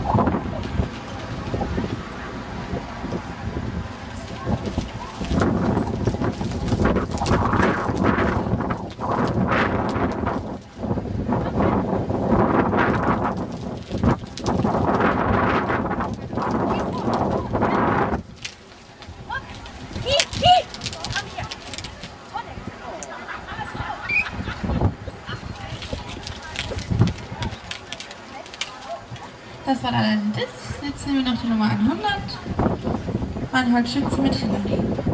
Das war dann das. Jetzt nehmen wir noch die Nummer 100. Reinhold Schütze mit Hillary.